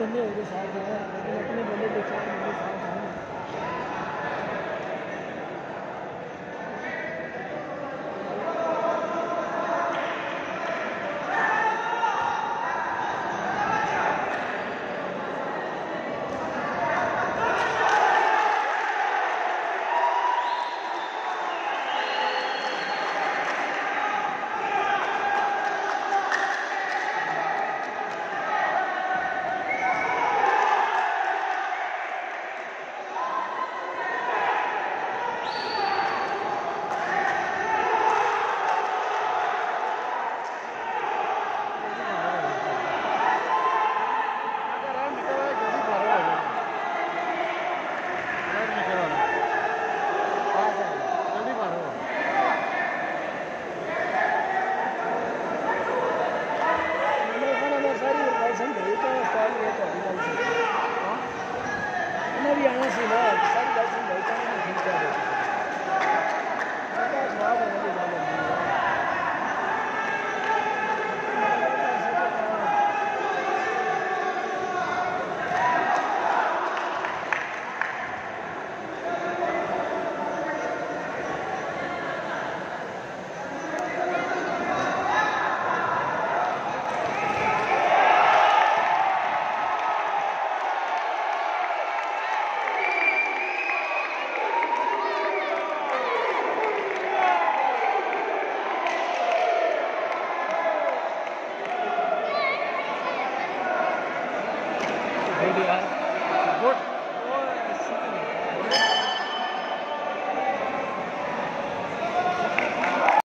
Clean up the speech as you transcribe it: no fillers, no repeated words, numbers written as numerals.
बंदे होंगे साथ हैं, लेकिन अपने बंदे बेचारे मेरे साथ हैं। भी आना सी ना सारी गल समझाई तो ठीक कर दे जवाब होने की गल होंदी है। Good.